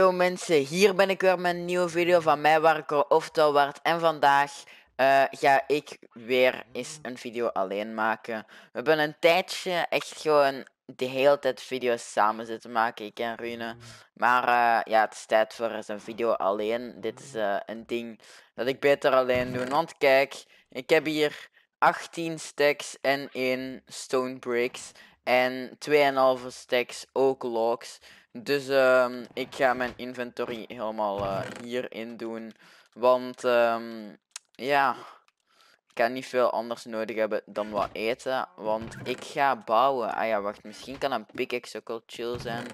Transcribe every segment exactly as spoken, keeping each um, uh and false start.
Hallo mensen, hier ben ik weer met een nieuwe video van mij, Warco, oftewel Wart. En vandaag uh, ga ik weer eens een video alleen maken. We hebben een tijdje echt gewoon de hele tijd video's samen zitten maken, ik en Rune. Maar uh, ja, het is tijd voor eens een video alleen. Dit is uh, een ding dat ik beter alleen doe. Want kijk, ik heb hier achttien stacks en één stone bricks. En twee komma vijf stacks ook logs. Dus um, ik ga mijn inventory helemaal uh, hierin doen. Want um, ja, ik ga niet veel anders nodig hebben dan wat eten. Want ik ga bouwen. Ah ja, wacht, misschien kan een pickaxe ook wel chill zijn.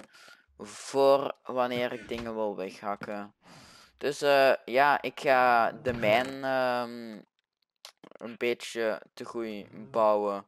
Voor wanneer ik dingen wil weghakken. Dus uh, ja, ik ga de mijn um, een beetje te goed bouwen.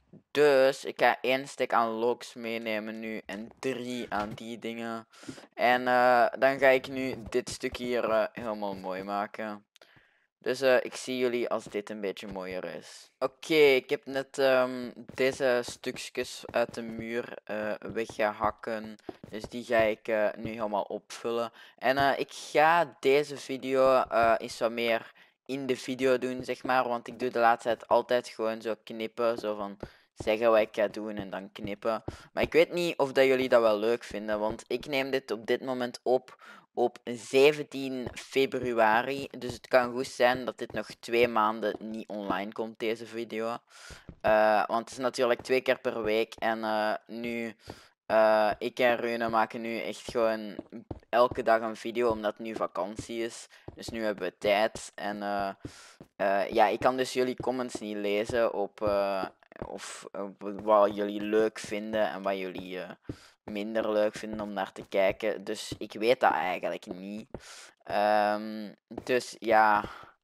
Dus ik ga één stuk aan logs meenemen nu en drie aan die dingen. En uh, dan ga ik nu dit stuk hier uh, helemaal mooi maken. Dus uh, ik zie jullie als dit een beetje mooier is. Oké, okay, ik heb net um, deze stukjes uit de muur uh, weggehakken. Dus die ga ik uh, nu helemaal opvullen. En uh, ik ga deze video uh, eens wat meer in de video doen, zeg maar. Want ik doe de laatste tijd altijd gewoon zo knippen. Zo van zeggen wat ik ga doen en dan knippen. Maar ik weet niet of dat jullie dat wel leuk vinden. Want ik neem dit op dit moment op op zeventien februari. Dus het kan goed zijn dat dit nog twee maanden niet online komt, deze video. Uh, want het is natuurlijk twee keer per week. En uh, nu, uh, ik en Rune maken nu echt gewoon elke dag een video, omdat het nu vakantie is. Dus nu hebben we tijd. En uh, uh, ja, ik kan dus jullie comments niet lezen op, uh, of, op wat jullie leuk vinden en wat jullie uh, minder leuk vinden om naar te kijken. Dus ik weet dat eigenlijk niet. Um, dus ja,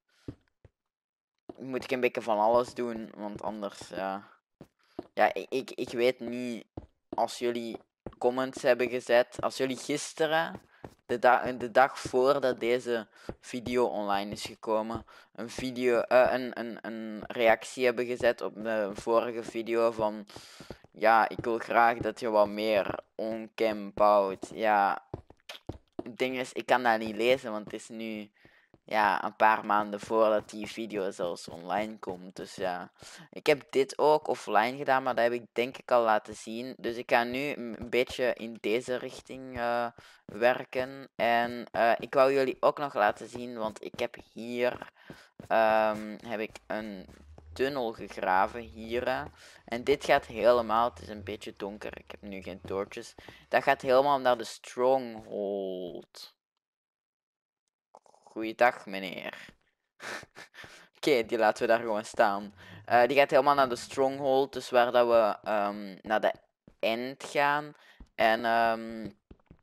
moet ik een beetje van alles doen, want anders, ja. Ja, ik, ik, ik weet niet, als jullie comments hebben gezet, als jullie gisteren, de, da de dag voordat deze video online is gekomen, een, video, uh, een, een, een reactie hebben gezet op de vorige video van, ja, ik wil graag dat je wat meer on-cam bouwt. Ja, het ding is, ik kan dat niet lezen, want het is nu, ja, een paar maanden voordat die video zelfs online komt. Dus ja, ik heb dit ook offline gedaan, maar dat heb ik denk ik al laten zien. Dus ik ga nu een beetje in deze richting uh, werken. En uh, ik wou jullie ook nog laten zien, want ik heb hier um, heb ik een tunnel gegraven hier. Uh, en dit gaat helemaal, het is een beetje donker, ik heb nu geen toortjes. Dat gaat helemaal naar de stronghold. Goeiedag, meneer. Oké, okay, die laten we daar gewoon staan. Uh, die gaat helemaal naar de stronghold, dus waar dat we um, naar de end gaan. En um,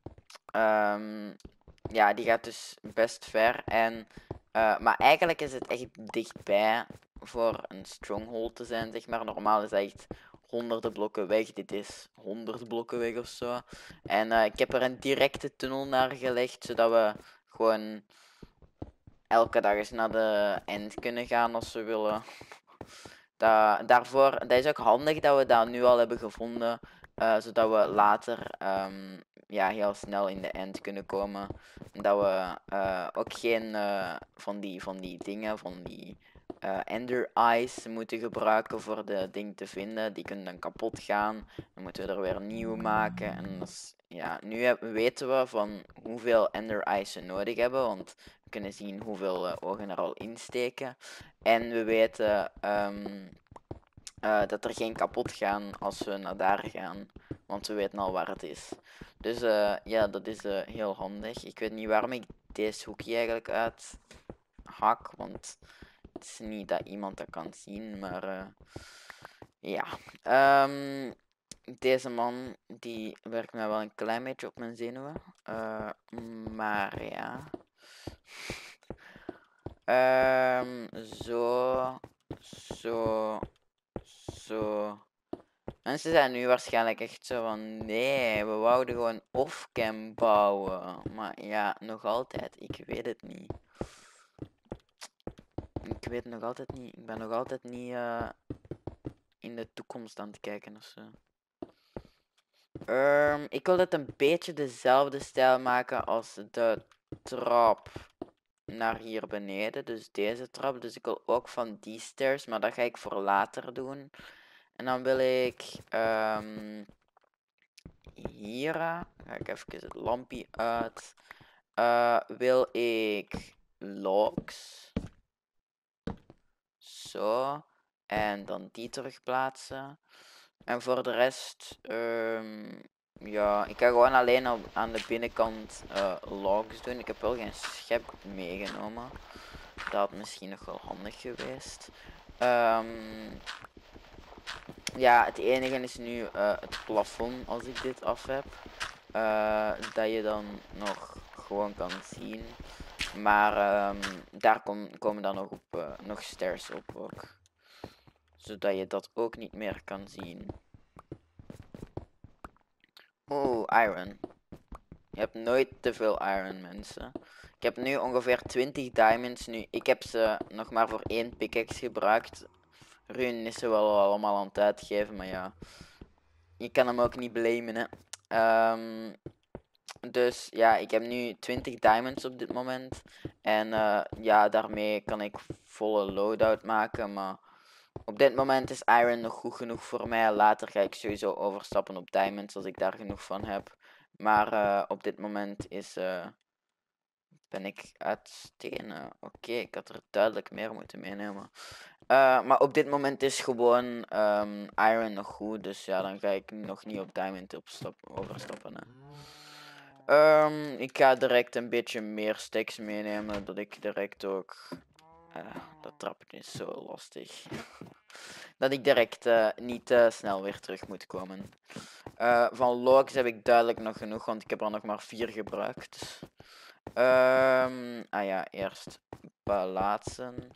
um, ja, die gaat dus best ver. En, uh, maar eigenlijk is het echt dichtbij voor een stronghold te zijn, zeg maar. Normaal is het echt honderden blokken weg. Dit is honderd blokken weg of zo. En uh, ik heb er een directe tunnel naar gelegd, zodat we gewoon elke dag eens naar de end kunnen gaan als we willen. Da daarvoor, dat is ook handig dat we dat nu al hebben gevonden, uh, zodat we later um, ja, heel snel in de end kunnen komen. Dat we uh, ook geen uh, van, die, van die dingen, van die uh, ender eyes moeten gebruiken voor de ding te vinden. Die kunnen dan kapot gaan. Dan moeten we er weer een nieuwe maken. En dat is, ja, nu weten we van hoeveel ender eyes we nodig hebben, want we kunnen zien hoeveel uh, ogen er al insteken. En we weten um, uh, dat er geen kapot gaan als we naar daar gaan. Want we weten al waar het is. Dus uh, ja, dat is uh, heel handig. Ik weet niet waarom ik deze hoekje eigenlijk uit hak. Want het is niet dat iemand dat kan zien. Maar uh, ja. Um, deze man die werkt mij wel een klein beetje op mijn zenuwen. Uh, maar ja. Um, zo, zo, zo. Mensen zijn nu waarschijnlijk echt zo van, nee, we wouden gewoon off-cam bouwen. Maar ja, nog altijd, ik weet het niet. Ik weet het nog altijd niet, ik ben nog altijd niet uh, in de toekomst aan het kijken ofzo. Um, ik wil het een beetje dezelfde stijl maken als de trap naar hier beneden. Dus deze trap. Dus ik wil ook van die stairs, maar dat ga ik voor later doen. En dan wil ik um, hier, ga ik even het lampje uit. Uh, wil ik logs. Zo. En dan die terug plaatsen. En voor de rest, um, ja, ik ga gewoon alleen op, aan de binnenkant uh, logs doen. Ik heb wel geen schep meegenomen. Dat had misschien nog wel handig geweest. Um, ja, het enige is nu uh, het plafond als ik dit af heb. Uh, dat je dan nog gewoon kan zien. Maar um, daar kom, komen dan nog, op, uh, nog stairs op ook. Zodat je dat ook niet meer kan zien. Oeh, iron. Je hebt nooit te veel iron, mensen. Ik heb nu ongeveer twintig diamonds. Nu, ik heb ze nog maar voor één pickaxe gebruikt. Run is ze wel allemaal aan het uitgeven, maar ja. Je kan hem ook niet blamen, hè. Um, dus ja, ik heb nu twintig diamonds op dit moment. En uh, ja, daarmee kan ik volle loadout maken, maar op dit moment is iron nog goed genoeg voor mij. Later ga ik sowieso overstappen op diamonds als ik daar genoeg van heb. Maar uh, op dit moment is, uh, ben ik uit stenen. Oké, okay, ik had er duidelijk meer moeten meenemen. Uh, maar op dit moment is gewoon um, iron nog goed. Dus ja, dan ga ik nog niet op diamond overstappen. Hè. Um, ik ga direct een beetje meer stacks meenemen. Dat ik direct ook... Uh, dat trappen is zo lastig. Dat ik direct uh, niet uh, snel weer terug moet komen. Uh, van logs heb ik duidelijk nog genoeg, want ik heb er nog maar vier gebruikt. Um, ah ja, eerst plaatsen.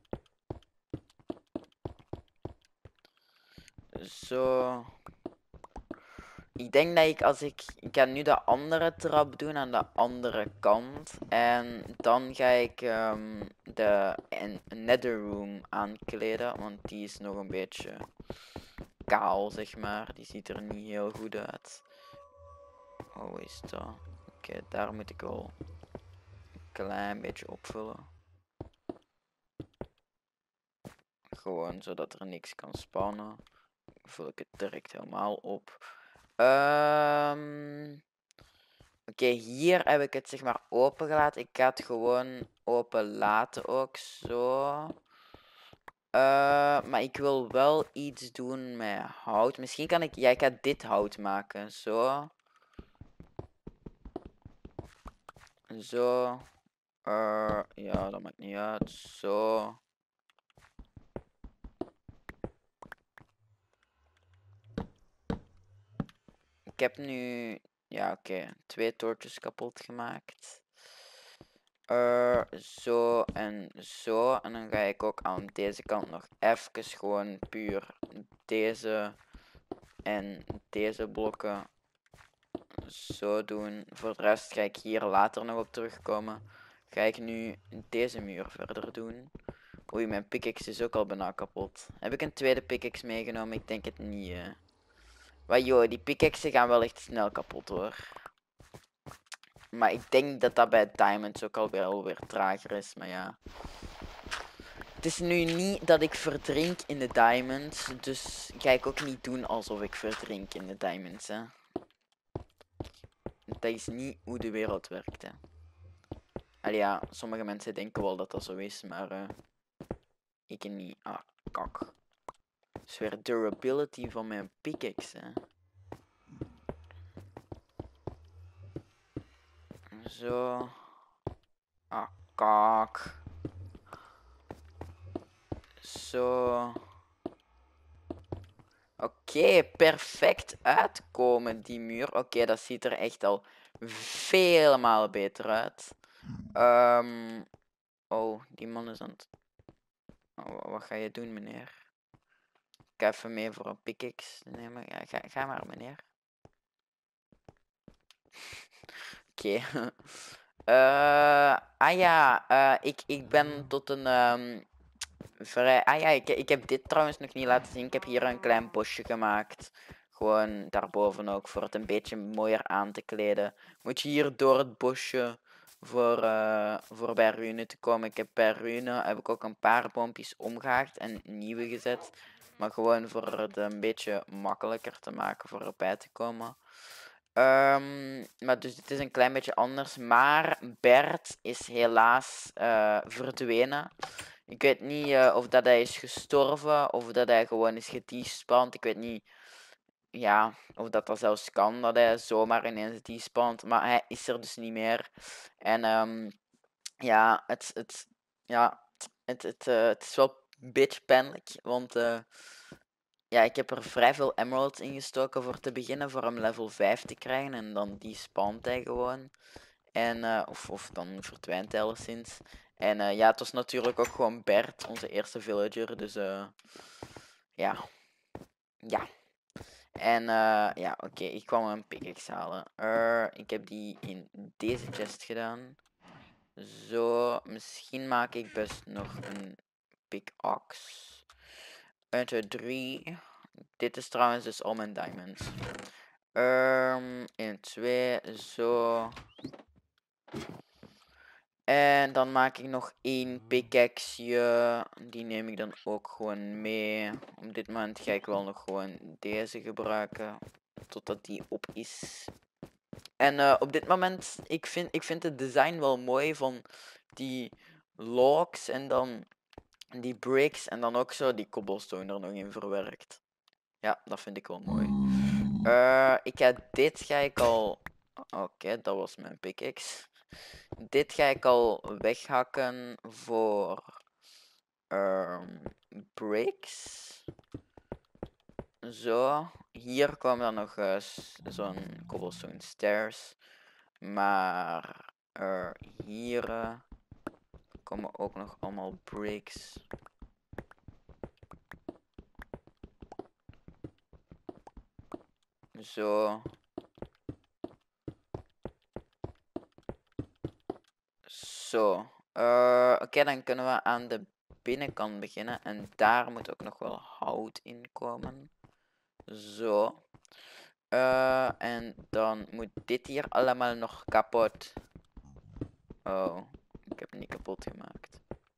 Zo. Ik denk dat ik als ik... Ik ga nu de andere trap doen aan de andere kant. En dan ga ik um, de nether room aankleden, want die is nog een beetje kaal, zeg maar. Die ziet er niet heel goed uit. Oh, is dat? Oké, okay, daar moet ik wel een klein beetje opvullen. Gewoon zodat er niks kan spannen. Vul ik het direct helemaal op. Um, Oké, okay, hier heb ik het zeg maar open gelaten. Ik ga het gewoon open laten ook zo. Uh, maar ik wil wel iets doen met hout. Misschien kan ik... Ja, ik ga dit hout maken. Zo. Zo. Uh, ja, dat maakt niet uit. Zo. Ik heb nu... Ja, oké. Okay, twee toortjes kapot gemaakt. Uh, zo en zo. En dan ga ik ook aan deze kant nog even gewoon puur deze en deze blokken zo doen. Voor de rest ga ik hier later nog op terugkomen. Ga ik nu deze muur verder doen. Oei, mijn pickaxe is ook al bijna kapot. Heb ik een tweede pickaxe meegenomen? Ik denk het niet. Uh. Maar joh, die pickaxen gaan wel echt snel kapot hoor. Maar ik denk dat dat bij diamonds ook alweer alweer trager is, maar ja. Het is nu niet dat ik verdrink in de diamonds, dus ga ik ook niet doen alsof ik verdrink in de diamonds, hè. Dat is niet hoe de wereld werkt, hè. Allee, ja, sommige mensen denken wel dat dat zo is, maar uh, ik niet. Ah, kak. Dat is weer durability van mijn pickaxe, hè. Zo. Ah, kak. Zo. Oké, okay, perfect uitkomen die muur. Oké, okay, dat ziet er echt al vele malen beter uit. Um, oh, die man is aan het... Oh, wat ga je doen, meneer? Ik ga even mee voor een pickaxe nemen. Ja, ga, ga maar, meneer. Oké. Okay. uh, ah ja, uh, ik, ik ben tot een... Um, vrij... Ah ja, ik, ik heb dit trouwens nog niet laten zien. Ik heb hier een klein bosje gemaakt. Gewoon daarboven ook, voor het een beetje mooier aan te kleden. Moet je hier door het bosje voor, uh, voor bij Rune te komen. Ik heb bij Rune heb ik ook een paar boompjes omgehaakt en nieuwe gezet. Maar gewoon voor het een beetje makkelijker te maken voor erbij te komen. Um, maar dus dit is een klein beetje anders. Maar Bert is helaas uh, verdwenen. Ik weet niet uh, of dat hij is gestorven of dat hij gewoon is gedespawnd. Ik weet niet ja, of dat dat zelfs kan, dat hij zomaar ineens despawnt. Maar hij is er dus niet meer. En um, ja, het, het, ja, het, het, uh, het is wel een beetje pijnlijk. Want uh, ja, ik heb er vrij veel emeralds in gestoken voor te beginnen. Voor hem level vijf te krijgen. En dan despawnt hij gewoon. En, uh, of, of dan verdwijnt hij alleszins. En uh, ja, het was natuurlijk ook gewoon Bert, onze eerste villager. Dus uh, ja. Ja. En uh, ja, oké, okay, ik kwam een pickaxe halen. Uh, ik heb die in deze chest gedaan. Zo, misschien maak ik best nog een pickaxe. een, twee, drie. Dit is trouwens dus al mijn diamonds. Um, één, twee, zo. En dan maak ik nog één pickaxe. Die neem ik dan ook gewoon mee. Op dit moment ga ik wel nog gewoon deze gebruiken. Totdat die op is. En uh, op dit moment, ik vind, ik vind het design wel mooi van die logs en dan die bricks en dan ook zo die cobblestone er nog in verwerkt. Ja, dat vind ik wel mooi. Uh, ik ga dit ga ik al... Oké, okay, dat was mijn pickaxe. Dit ga ik al weghakken voor um, bricks. Zo. Hier komen dan nog uh, zo'n cobblestone stairs. Maar uh, hier uh, komen ook nog allemaal bricks. Zo. Zo. Uh, Oké, okay, dan kunnen we aan de binnenkant beginnen. En daar moet ook nog wel hout in komen. Zo. Uh, en dan moet dit hier allemaal nog kapot. Oh, ik heb het niet kapot gemaakt.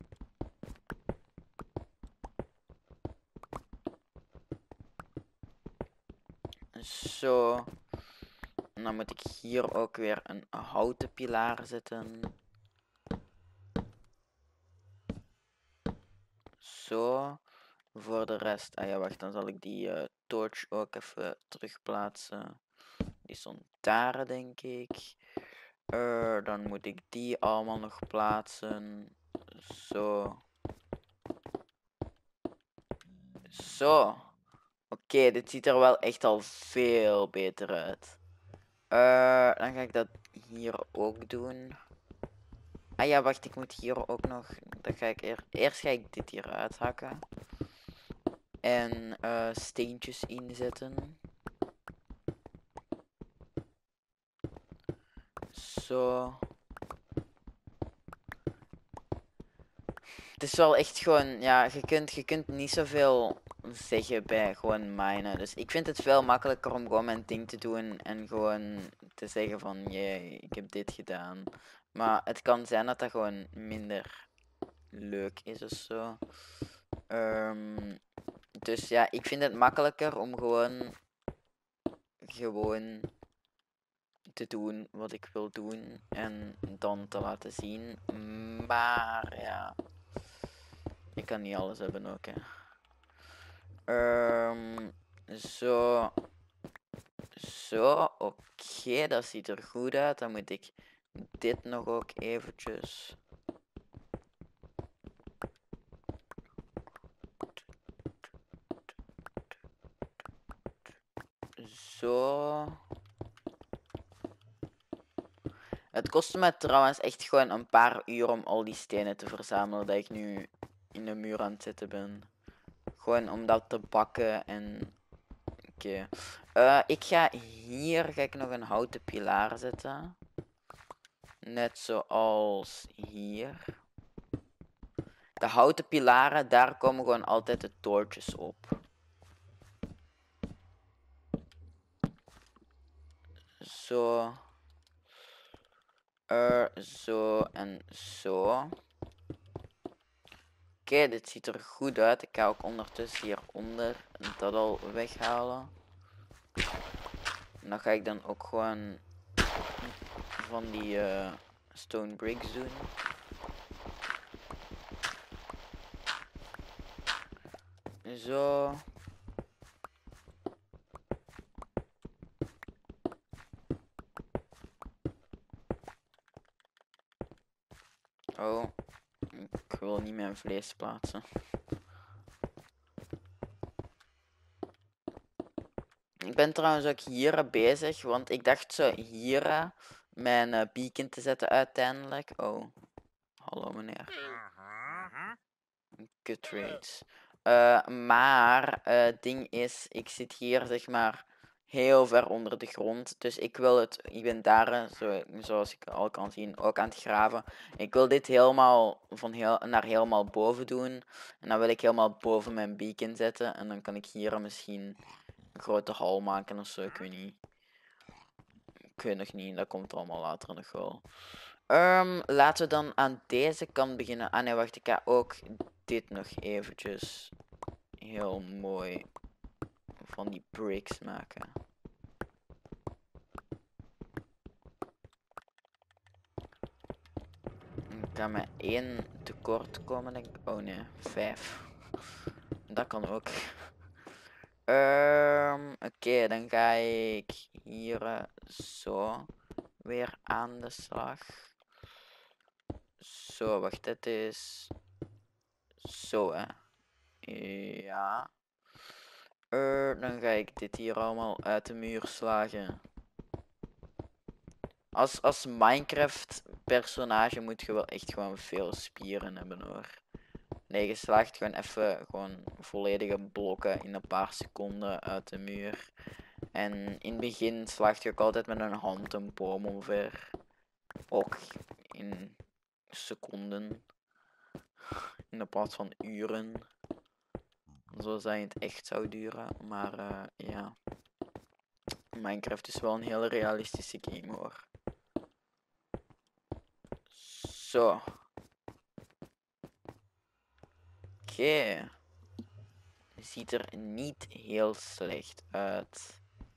Zo. En dan moet ik hier ook weer een houten pilaar zetten. Zo. Voor de rest. Ah ja, wacht, dan zal ik die uh, torch ook even terugplaatsen. Die stond daar, denk ik. Uh, dan moet ik die allemaal nog plaatsen. Zo. Zo. Oké, okay, dit ziet er wel echt al veel beter uit. Uh, dan ga ik dat hier ook doen. Ah ja, wacht, ik moet hier ook nog... Dan ga ik eer... Eerst ga ik dit hier uithakken. En uh, steentjes inzetten. Zo. Het is wel echt gewoon... Ja, je kunt, je kunt niet zoveel zeggen bij gewoon minen. Dus ik vind het veel makkelijker om gewoon mijn ding te doen. En gewoon te zeggen van... Jee, ik heb dit gedaan. Maar het kan zijn dat dat gewoon minder leuk is of zo. Um, dus ja, ik vind het makkelijker om gewoon... Gewoon... te doen wat ik wil doen. En dan te laten zien. Maar ja... Ik kan niet alles hebben ook, hè. Um, zo... Zo, oké, okay, dat ziet er goed uit. Dan moet ik dit nog ook eventjes... Zo... Het kostte me trouwens echt gewoon een paar uur om al die stenen te verzamelen dat ik nu in de muur aan het zetten ben. Gewoon om dat te bakken en... Oké. Okay. Uh, ik ga hier ga ik nog een houten pilaar zetten. Net zoals hier. De houten pilaren, daar komen gewoon altijd de toortjes op. Zo. Uh, zo en zo. Oké, okay, dit ziet er goed uit. Ik ga ook ondertussen hieronder dat al weghalen. En dan ga ik dan ook gewoon van die uh, stone bricks doen. Zo. Oh, ik wil niet mijn vlees plaatsen. Ik ben trouwens ook hier bezig, want ik dacht zo hier mijn uh, beacon te zetten uiteindelijk. Oh, hallo meneer. Good trades. Uh, maar het uh, ding is, ik zit hier zeg maar heel ver onder de grond. Dus ik wil het, ik ben daar, zo, zoals ik al kan zien, ook aan het graven. Ik wil dit helemaal van heel, naar helemaal boven doen. En dan wil ik helemaal boven mijn beacon zetten. En dan kan ik hier misschien een grote hal maken of zo, ik weet niet. Ik weet nog niet, dat komt allemaal later nog wel. Um, laten we dan aan deze kant beginnen. Ah nee, wacht, ik ga ook dit nog eventjes heel mooi van die bricks maken. Ik kan met één tekort komen, denk ik. Oh nee, vijf. Dat kan ook. Um, Oké, okay, dan ga ik hier uh, zo weer aan de slag. Zo, wacht, dit is zo, hè. Ja. Uh, dan ga ik dit hier allemaal uit de muur slagen. Als, als Minecraft personage moet je wel echt gewoon veel spieren hebben hoor. Nee, je slaagt gewoon even gewoon volledige blokken in een paar seconden uit de muur. En in het begin slaagt je ook altijd met een hand een boom omver. Ook in seconden. In plaats van uren. Zoals dat in het echt zou duren. Maar uh, ja. Minecraft is wel een hele realistische game hoor. Zo. Oké. Okay. Ziet er niet heel slecht uit.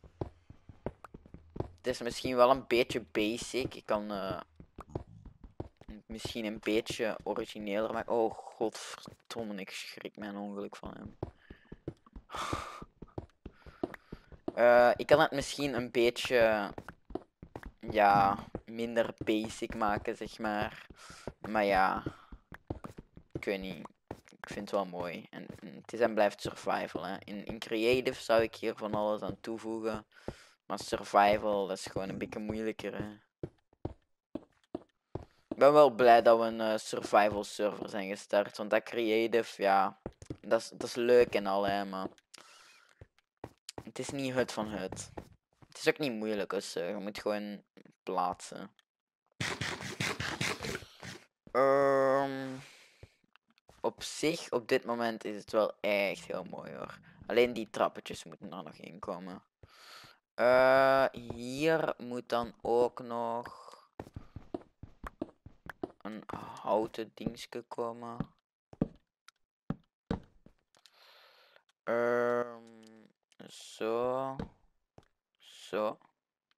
Het is misschien wel een beetje basic. Ik kan uh, misschien een beetje origineler maken. Oh godverdomme, ik schrik mijn ongeluk van hem. Uh, ik kan het misschien een beetje ja, minder basic maken, zeg maar. Maar ja, ik weet niet. Ik vind het wel mooi. En, en het is en blijft survival. Hè. In, in creative zou ik hier van alles aan toevoegen. Maar survival, dat is gewoon een beetje moeilijker. Hè. Ik ben wel blij dat we een uh, survival server zijn gestart. Want dat creative, ja, dat is, dat is leuk en al, hè, maar het is niet hut van hut. Het is ook niet moeilijk, dus uh, je moet gewoon plaatsen. Um, op zich, op dit moment is het wel echt heel mooi hoor. Alleen die trappetjes moeten er nog in komen. Uh, hier moet dan ook nog een houten dingetje komen. Um, zo. Zo. Oké.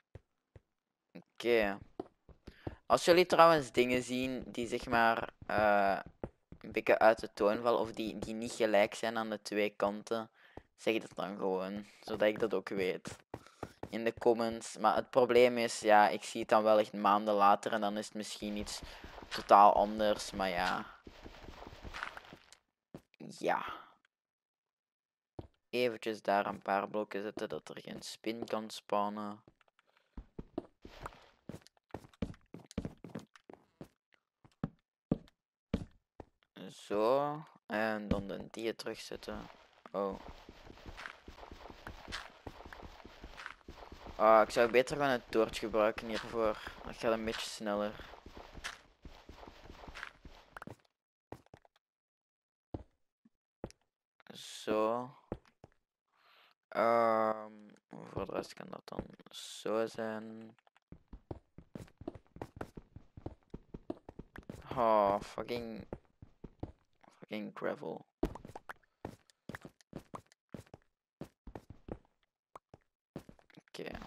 Okay. Als jullie trouwens dingen zien die zeg maar uh, een beetje uit de toon vallen of die, die niet gelijk zijn aan de twee kanten, zeg dat dan gewoon, zodat ik dat ook weet. In de comments. Maar het probleem is, ja, ik zie het dan wel echt maanden later en dan is het misschien iets totaal anders, maar ja. Ja. Eventjes daar een paar blokken zetten dat er geen spin kan spawnen. Zo. En dan de die terugzetten. Oh. Ah, ik zou beter gewoon het toortje gebruiken hiervoor. Dat gaat een beetje sneller. Zo. Um, voor de anders kan dat dan zo zijn. Oh, fucking... Fucking gravel. Oké. Okay.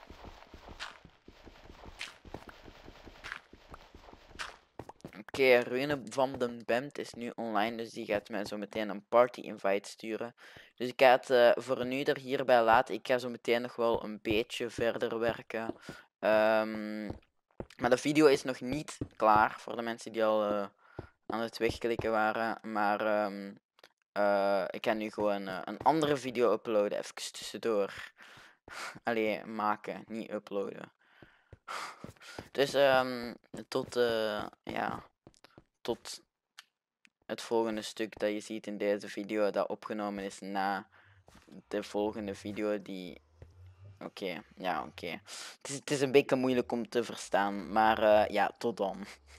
Oké, okay, Rune van den Bemt is nu online, dus die gaat mij zo meteen een party invite sturen. Dus ik ga het uh, voor nu er hierbij laten. Ik ga zo meteen nog wel een beetje verder werken. Um, maar de video is nog niet klaar voor de mensen die al uh, aan het wegklikken waren. Maar um, uh, ik ga nu gewoon uh, een andere video uploaden, even tussendoor. Allee, maken, niet uploaden. Dus um, tot, uh, ja, tot het volgende stuk dat je ziet in deze video, dat opgenomen is na de volgende video die... Oké, okay, ja, oké. Okay. Het, het is een beetje moeilijk om te verstaan, maar uh, ja, tot dan.